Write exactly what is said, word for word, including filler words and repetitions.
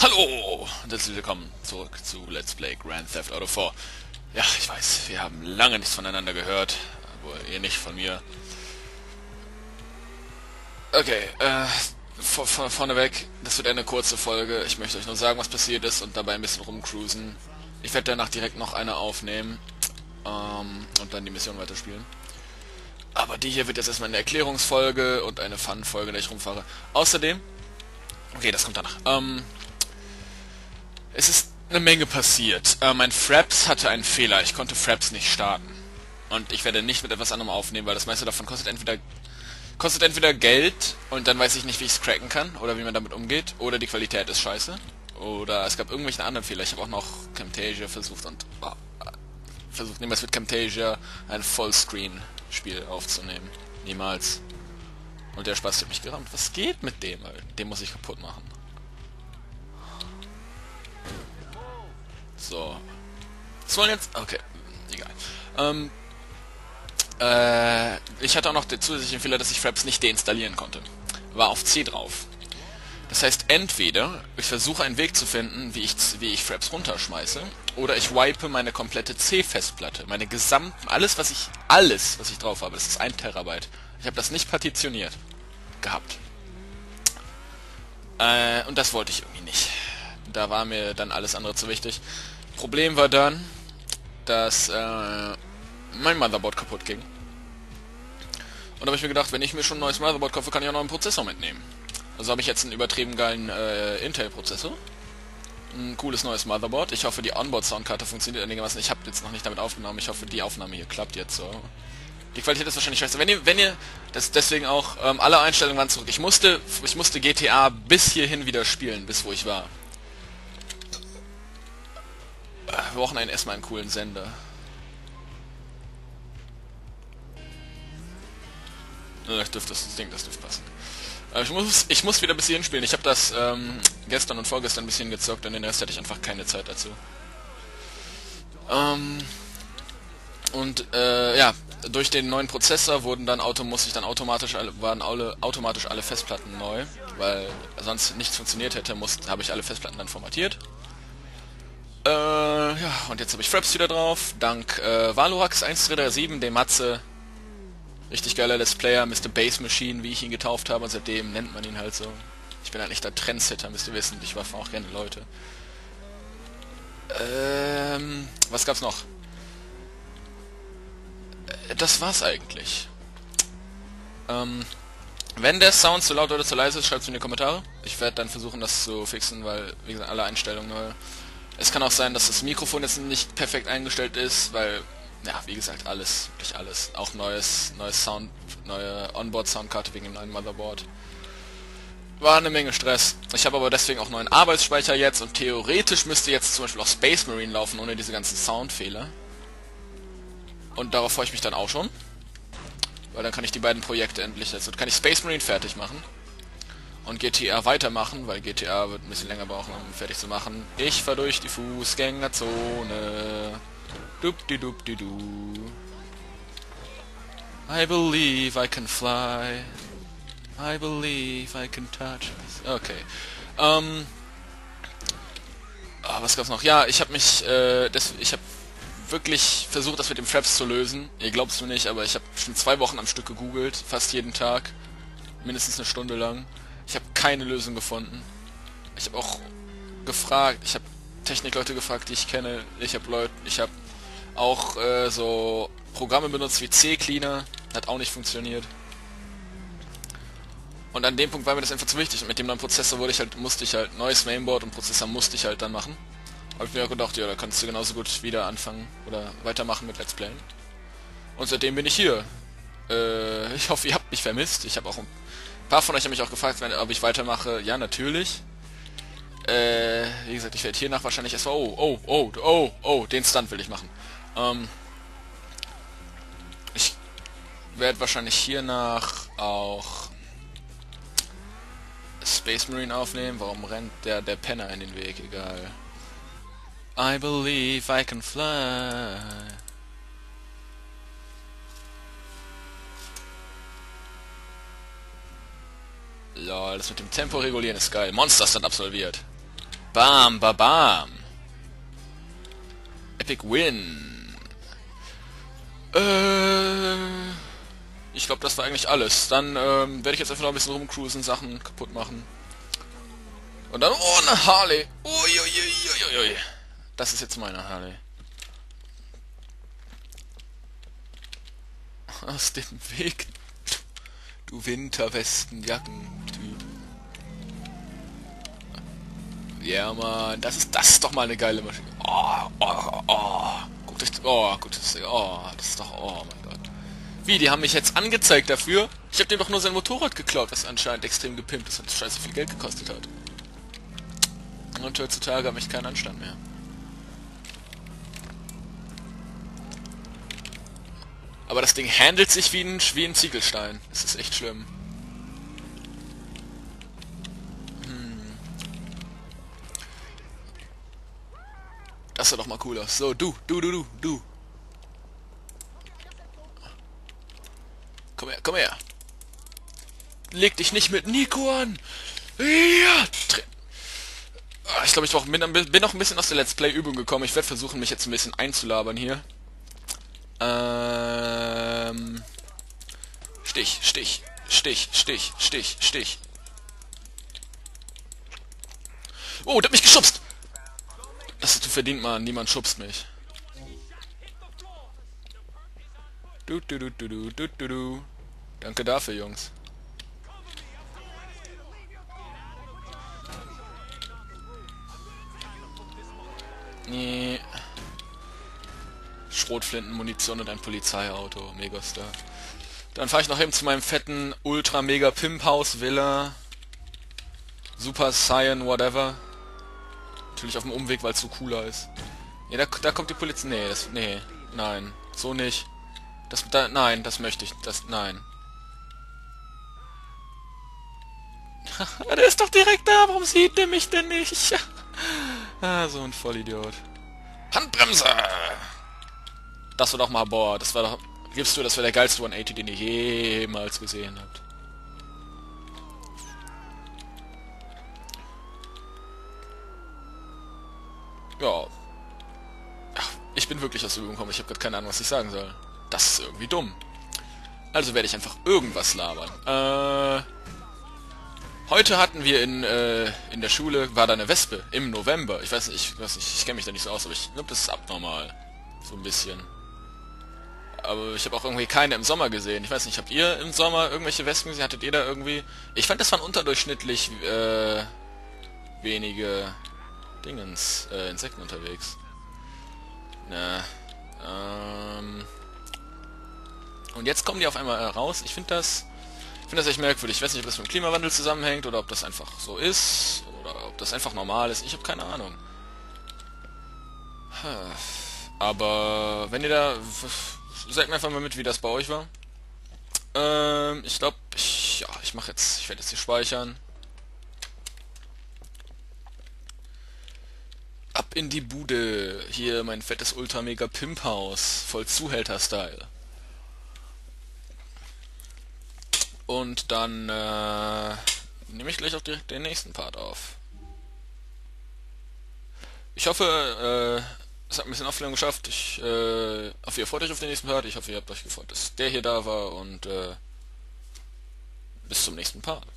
Hallo und herzlich willkommen zurück zu Let's Play Grand Theft Auto vier. Ja, ich weiß, wir haben lange nichts voneinander gehört, aber ihr nicht von mir. Okay, äh, vor, vor, vorneweg, das wird eine kurze Folge. Ich möchte euch nur sagen, was passiert ist und dabei ein bisschen rumcruisen. Ich werde danach direkt noch eine aufnehmen ähm, und dann die Mission weiterspielen. Aber die hier wird jetzt erstmal eine Erklärungsfolge und eine Fun-Folge, in der ich rumfahre. Außerdem, okay, das kommt danach. Ähm, es ist eine Menge passiert. Äh, mein Fraps hatte einen Fehler. Ich konnte Fraps nicht starten. Und ich werde nicht mit etwas anderem aufnehmen, weil das meiste davon kostet entweder kostet entweder Geld und dann weiß ich nicht, wie ich es cracken kann oder wie man damit umgeht, oder die Qualität ist scheiße. Oder es gab irgendwelchen anderen Fehler. Ich habe auch noch Camtasia versucht und oh, versucht niemals mit Camtasia ein Vollscreen-Spiel aufzunehmen. Niemals. Und der Spaß hat mich gerammt. Was geht mit dem? Den muss ich kaputt machen. So. Was wollen jetzt? Okay, egal. Ähm, äh, ich hatte auch noch den zusätzlichen Fehler, dass ich Fraps nicht deinstallieren konnte. War auf C drauf. Das heißt, entweder ich versuche einen Weg zu finden, wie ich, wie ich Fraps runterschmeiße, oder ich wipe meine komplette C-Festplatte, meine gesamten, alles was ich, alles was ich drauf habe, das ist ein Terabyte. Ich habe das nicht partitioniert gehabt. Äh, und das wollte ich irgendwie nicht. Da war mir dann alles andere zu wichtig. Problem war dann, dass äh, mein Motherboard kaputt ging. Und da habe ich mir gedacht, wenn ich mir schon ein neues Motherboard kaufe, kann ich auch noch einen Prozessor mitnehmen. Also habe ich jetzt einen übertrieben geilen äh, Intel-Prozessor. Ein cooles neues Motherboard. Ich hoffe, die Onboard-Soundkarte funktioniert einigermaßen. Ich habe jetzt noch nicht damit aufgenommen. Ich hoffe, die Aufnahme hier klappt jetzt so. Die Qualität ist wahrscheinlich scheiße. Wenn ihr, wenn ihr, das deswegen auch, ähm, alle Einstellungen waren zurück. Ich musste, ich musste G T A bis hierhin wieder spielen, bis wo ich war. Wir brauchen einen, erstmal einen coolen Sender. Ich dürfte das Ding, das dürfte passen. Ich muss, ich muss wieder bis hierhin spielen. Ich habe das ähm, gestern und vorgestern ein bisschen gezockt und den Rest hatte ich einfach keine Zeit dazu. Ähm, und äh, ja, durch den neuen Prozessor wurden dann Auto muss ich dann automatisch alle, waren alle automatisch alle Festplatten neu, weil sonst nichts funktioniert hätte. Musste habe ich alle Festplatten dann formatiert. Äh, ja, und jetzt habe ich Fraps wieder drauf. Dank äh, Valorax eins drei drei sieben, dem Matze. Richtig geiler Let's Player, Mister Bass Machine, wie ich ihn getauft habe, und seitdem nennt man ihn halt so. Ich bin ein echter Trendsetter, müsst ihr wissen. Ich warf auch gerne Leute. Ähm, was gab's noch? Äh, das war's eigentlich. Ähm, wenn der Sound zu laut oder zu leise ist, schreibt's in die Kommentare. Ich werde dann versuchen, das zu fixen, weil, wie gesagt, alle Einstellungen neu. Es kann auch sein, dass das Mikrofon jetzt nicht perfekt eingestellt ist, weil, ja, wie gesagt, alles, wirklich alles. Auch neues, neues Sound, neue Onboard-Soundkarte wegen dem neuen Motherboard. War eine Menge Stress. Ich habe aber deswegen auch neuen Arbeitsspeicher jetzt und theoretisch müsste jetzt zum Beispiel auch Space Marine laufen, ohne diese ganzen Soundfehler. Und darauf freue ich mich dann auch schon. Weil dann kann ich die beiden Projekte endlich, also kann ich Space Marine fertig machen. Und G T A weitermachen, weil G T A wird ein bisschen länger brauchen, um fertig zu machen. Ich fahr durch die Fußgängerzone. Dupdi-dupdi-du. I believe I can fly. I believe I can touch. Okay. Ähm. Ah, was gab's noch? Ja, ich habe mich, äh, das, ich habe wirklich versucht, das mit dem Fraps zu lösen. Ihr glaubt's mir nicht, aber ich habe schon zwei Wochen am Stück gegoogelt, fast jeden Tag, mindestens eine Stunde lang. Ich habe keine Lösung gefunden. Ich habe auch gefragt, ich habe Technikleute gefragt, die ich kenne. Ich habe Leute, ich habe auch äh, so Programme benutzt wie C-Cleaner, hat auch nicht funktioniert. Und an dem Punkt war mir das einfach zu wichtig. Und mit dem neuen Prozessor wurde ich halt, musste ich halt neues Mainboard und Prozessor musste ich halt dann machen. Habe ich mir auch gedacht, ja, da kannst du genauso gut wieder anfangen oder weitermachen mit Let's Playen. Und seitdem bin ich hier. Äh, ich hoffe, ihr habt mich vermisst. Ich habe auch ein Ein paar von euch haben mich auch gefragt, ob ich weitermache. Ja, natürlich. Äh, wie gesagt, ich werde hier nach wahrscheinlich erstmal... Oh, oh, oh, oh, oh, den Stunt will ich machen. Ähm, ich werde wahrscheinlich hier nach auch Space Marine aufnehmen. Warum rennt der, der Penner in den Weg? Egal. I believe I can fly. Lol, das mit dem Tempo regulieren ist geil. Monsters sind absolviert. Bam, ba, bam. Epic Win. Äh, ich glaube, das war eigentlich alles. Dann ähm, werde ich jetzt einfach noch ein bisschen rumcruisen, Sachen kaputt machen. Und dann, oh, eine Harley. Uiuiuiui. Das ist jetzt meine Harley. Aus dem Weg, du Winterwestenjacken-Typ. Ja, Mann, das ist, das ist doch mal eine geile Maschine. Oh, oh, oh. Guckt euch, oh, gut, das, oh, das ist doch, oh mein Gott. Wie, die haben mich jetzt angezeigt dafür? Ich habe dem doch nur sein Motorrad geklaut, was anscheinend extrem gepimpt ist und scheiße viel Geld gekostet hat. Und heutzutage habe ich keinen Anstand mehr. Aber das Ding handelt sich wie ein, wie ein Ziegelstein. Das ist echt schlimm. Hm. Das sah doch mal cool aus. So, du, du, du, du, du. Komm her, komm her. Leg dich nicht mit Nico an. Ja. Ich glaube, ich brauch, bin, bin noch ein bisschen aus der Let's Play-Übung gekommen. Ich werde versuchen, mich jetzt ein bisschen einzulabern hier. Ähm... Stich, Stich, Stich, Stich, Stich, Stich. Oh, der hat mich geschubst! Das ist, du verdient, Mann. Niemand schubst mich. Du, du, du, du, du, du, du, du. Danke dafür, Jungs. Nee. Schrotflintenmunition und ein Polizeiauto. Megastar. Dann fahre ich noch eben zu meinem fetten Ultra Mega Pimp Haus Villa. Super Saiyan whatever. Natürlich auf dem Umweg, weil es so cooler ist. Ja, da, da kommt die Polizei. Nee, das. Nee. Nein. So nicht. Das. Da, nein, das möchte ich. Das. Nein. Der ist doch direkt da. Warum sieht der mich denn nicht? Ah, so ein Vollidiot. Handbremse! Das war doch mal, boah, das war doch, gibst du, das war der geilste hundertachtzig, den ihr jemals gesehen habt. Ja. Ach, ich bin wirklich aus der Übung gekommen, ich habe gerade keine Ahnung, was ich sagen soll. Das ist irgendwie dumm. Also werde ich einfach irgendwas labern. Äh... Heute hatten wir in, äh, in der Schule, war da eine Wespe, im November. Ich weiß nicht, ich weiß nicht, ich kenne mich da nicht so aus, aber ich glaube, das ist abnormal. So ein bisschen. Aber ich habe auch irgendwie keine im Sommer gesehen. Ich weiß nicht, habt ihr im Sommer irgendwelche Wespen gesehen? Hattet ihr da irgendwie... Ich fand, das waren unterdurchschnittlich, äh, wenige Dingens, äh, Insekten unterwegs. Na, ähm... Und jetzt kommen die auf einmal raus. Ich finde das... Ich finde das echt merkwürdig. Ich weiß nicht, ob das mit dem Klimawandel zusammenhängt oder ob das einfach so ist oder ob das einfach normal ist. Ich habe keine Ahnung. Aber wenn ihr da... Sagt mir einfach mal mit, wie das bei euch war. Ähm, ich glaube, ich, ja, ich mache jetzt... Ich werde jetzt hier speichern. Ab in die Bude. Hier mein fettes Ultra-Mega-Pimp-Haus. Voll Zuhälter-Style. Und dann äh, nehme ich gleich auch direkt den nächsten Part auf. Ich hoffe, äh, es hat ein bisschen Aufklärung geschafft. Ich äh, hoffe, ihr freut euch auf den nächsten Part. Ich hoffe, ihr habt euch gefreut, dass der hier da war. Und äh, bis zum nächsten Part.